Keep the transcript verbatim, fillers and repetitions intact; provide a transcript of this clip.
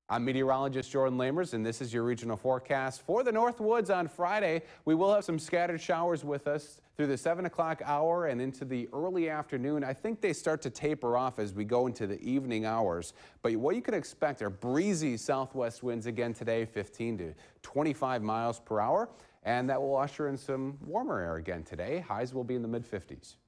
I'm meteorologist Jordan Lamers, and this is your regional forecast for the Northwoods on Friday. We will have some scattered showers with us through the seven o'clock hour and into the early afternoon. I think they start to taper off as we go into the evening hours. But what you can expect are breezy southwest winds again today, fifteen to twenty-five miles per hour. And that will usher in some warmer air again today. Highs will be in the mid fifties.